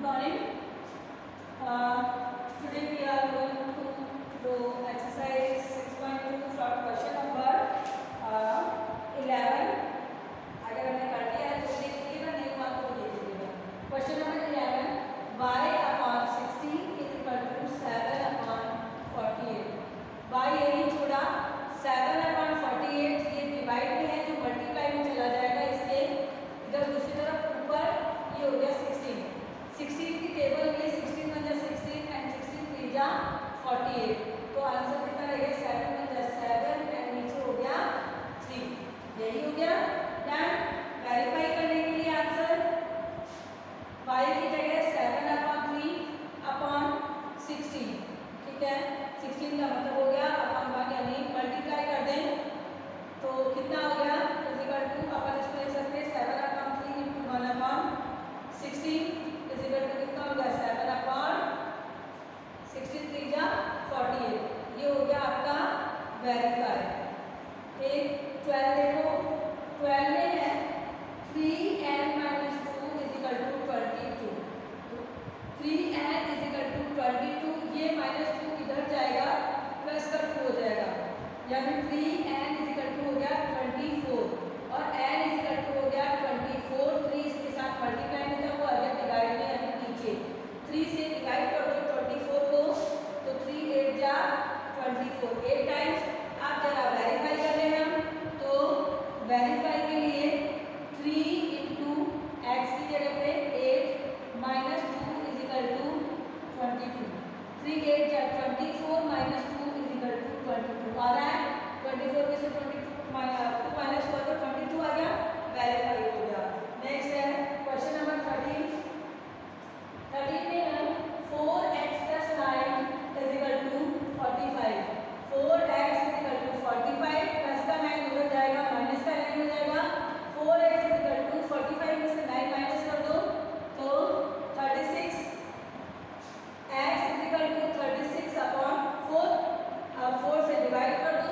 morning. Today we are going to do exercise 6.2 from question number 11. अगर हमने कर लिया है तो लिख लीजिएगा, नहीं हुआ तो लिख लीजिएगा. Question number 11, y upon 60 is equal to 7 upon 48. y यही छोड़ा 7 upon 48 ये डिवाइड में है जो मल्टीप्लाई में चला जाएगा, इसके इधर दूसरी तरफ ऊपर ये हो गया 16 की टेबल में 16 × 16 एंड 16 3 जा 48. तो आंसर कितना रहेगा 7 × 7 एंड नीचे हो गया 3. यही हो गया. डन. वेरीफाई करने के लिए आंसर y की जगह 7/3/16. ठीक है, 16 का मतलब हो गया अपन 1 यानी मल्टीप्लाई कर दें तो कितना हो गया इक्वल टू अपन इसको लिख सकते हैं 7/3 × 1/16 इक्वल टू कितना हो गया 7/16 3 जा 48. ये हो गया आपका वेरीफाई. एक 12 देखो, 12 में है 3n - 2 equal to 22. 3n equal to 22, ये -2 इधर जाएगा प्लस का 2 हो जाएगा, यानी 3n इक्वल टू हो गया 24 और n इक्वल टू हो गया 24. 3 इसके साथ मल्टीप्लाई में था, वो आगे डिवाइड में यानी नीचे 3 से डिवाइड कर दो 24 को, तो 3 8 जा 24. 8 टाइम्स. आप जरा वेरीफाई कर रहे हैं हम, तो वेरीफाई के लिए 3 × x की जगह पे 8 - 2 इक्वल टू 22. 3 8 जा 24 - 2 इक्वल टू 22 आ रहा है. 24 में से 22 माइनस हुआ तो 22 आ गया, वेरीफाई हो गया. नेक्स्ट है क्वेश्चन नंबर 13. 13 में है 4x + 9 equal to 45. 4x equal to 45 plus का 9 उधर जाएगा, माइनस का 9 हो जाएगा. 4x इक्वल टू 45 में से 9 माइनस कर दो तो 36. x equal to 36/4. अब 4 से डिवाइड कर दो,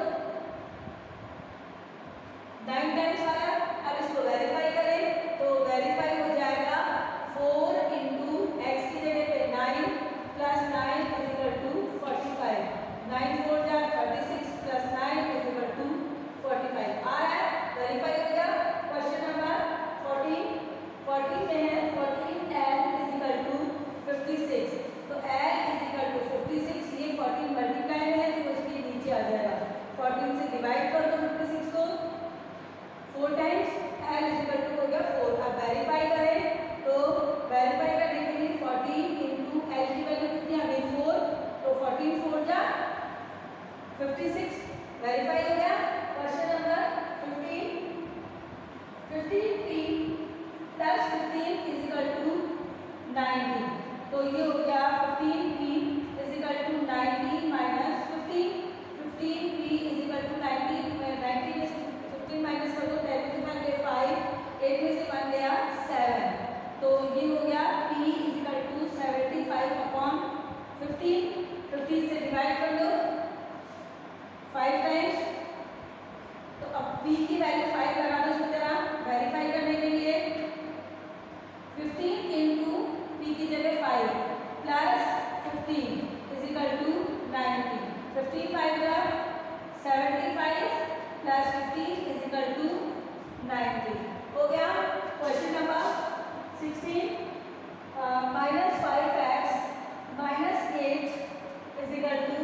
9 टाइम्स आया. अब इसको वेरीफाई करें तो वेरीफाई हो जाएगा 4 × x की जगह पे 9 + 9 इक्वल टू 45. 9 4 जा 36 + 9 इक्वल टू 45 आ रहा है, वेरीफाई हो गया. क्वेश्चन नंबर 14 में है 14n इक्वल टू 56. तो n इक्वल टू 56, ये 14 मल्टीप्लाई में है तो उसके नीचे आ जाएगा. 14 से डिवाइड कर दो 56 को 4 टाइम्स, n इक्वल टू हो गया 4. अब वेरीफाई करें तो वेरीफाई करने के लिए 14 × l की वैल्यू कितनी आ गई 4, तो 14 4 जा 56, वेरीफाई हो गया. Question number 15 15p + 15 equal to 90. तो ये हो गया 15p equal to 90 minus 15. 15p equal to 90 में से 15 माइनस कर दो, 10 में से 1 गया 5, 8 में से 1 गया 7. तो ये हो गया p इक्वल टू 75/15. 15 से डिवाइड कर दो 5 टाइम्स. तो अब p की वैल्यू 5 लगा दो इस तरह वेरीफाई करने के लिए. 15 × p की जगह 5 प्लस 15 इक्वल टू 90. 15 5 जा 75 प्लस 15 इक्वल टू 90 हो गया. Question number 16 -5x - 8 equal to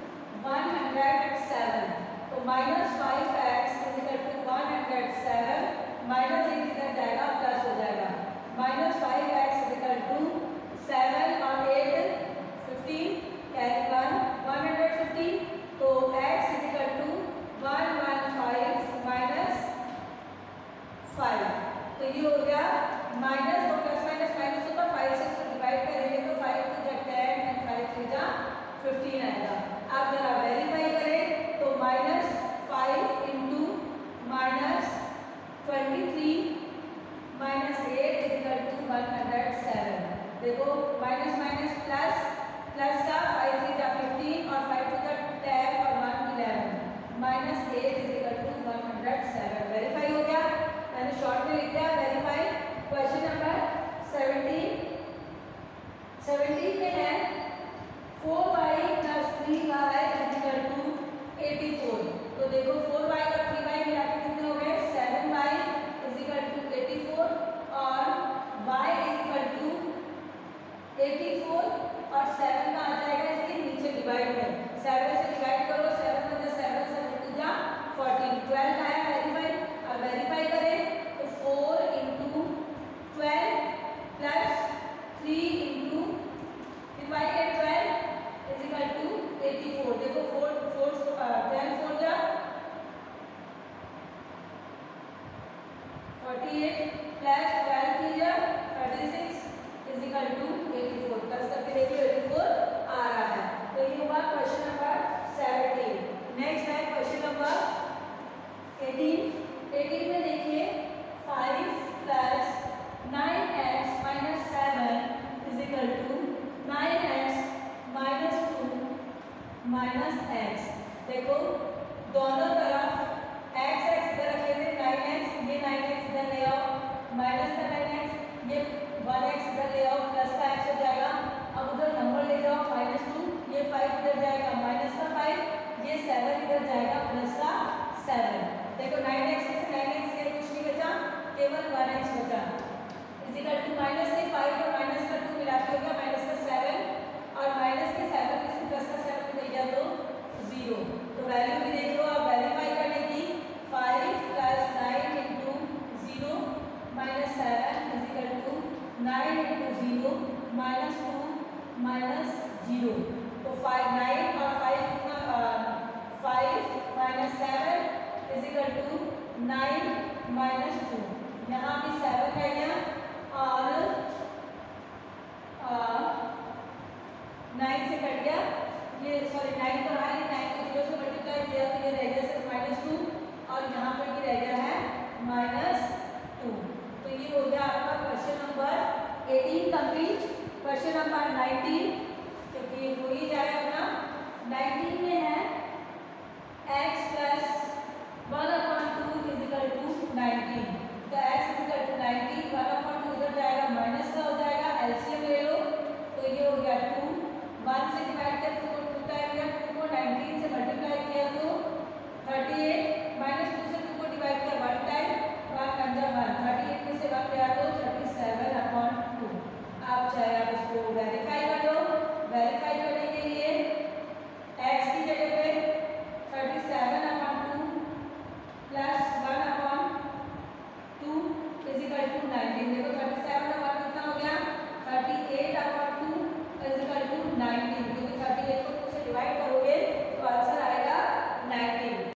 107. तो -5x इक्वल टू 107 माइनस 8 इधर जाएगा प्लस हो जाएगा. -5x इक्वल टू 7 और 8 15 कैरी 1 115. तो x इक्वल टू 115 माइनस 5. तो ये हो गया माइनस और प्लस माइनस ऊपर 5 से इसको डिवाइड करेंगे तो 5 to 10 एंड 5 से जा 15 आएगा. आप जरा वेरीफाई करें तो -5 × -23 - 8 इक्वल टू 107. देखो माइनस माइनस प्लस, प्लस का 5 3 जा 15 और 5 2 जा 10 और 1 11. -8 इक्वल टू 107. वेरीफाई हो गया. मैंने शॉर्ट में लिख दिया वेरीफाई. Question number 17 84। तो देखो 4y और 3y मिला के कितने हो गए 7y इजिकल टू 84 और y इजिकल टू 84 और 7 का आ जाएगा इसके नीचे डिवाइड में 7 से डिवाइड करो 7 में 7 7 टू जा 14 12 आया वेरीफाई। अब वेरीफाई करें तो 4 into 12 plus 3 into divided 12 equal to 84। देखो 4 10 4 जा 48 प्लस 12 3 जा 36 इजिकल टू 84। प्लस करके देखिए 84 आ रहा है। तो ये हुआ क्वेश्चन नंबर 17। नेक्स्ट है क्वेश्चन नंबर 18 में देखिए 5 plus 9x minus 7 equal to 9x minus 2 minus x। देखो दोनों तरफ x इधर रखे थे 9x, ये 9x इधर ले आओ माइनस का 9x, ये 1x इधर ले आओ प्लस का x हो जाएगा। अब उधर नंबर ले जाओ -2, ये 5 इधर जाएगा माइनस का 5, ये 7 इधर जाएगा प्लस का 7। देखो 9x में से 9x से कुछ नहीं बचा, केवल 1x बचा इजिकल टू माइनस के 5 और माइनस का 2 मिला के हो गया माइनस का 7 और माइनस के 7 में से प्लस का 7 मिल गया तो 0। तो वैल्यू भी देख लो आप वेरीफाई करने की 5 plus 9 into 0 minus 7 equal to 9 into 0 minus 2 minus 0। तो 5 9 और 5 कितना 5 माइनस 7 इजिकल टू 9 माइनस 2। यहाँ भी 7 है यहाँ और 9 से कट गया, ये सॉरी 9 तो है, 9 को 0 से मल्टीप्लाई किया तो ये रह गया सिर्फ -2 और यहाँ पर भी रह गया है -2। तो ये हो गया आपका question number 18 complete. Question number 19 क्योंकि हो ही जाए अपना 19 में है x प्लस 1/2 इजिकल टू 19। तो x इजिकल टू 19 1/2 इधर जाएगा माइनस का हो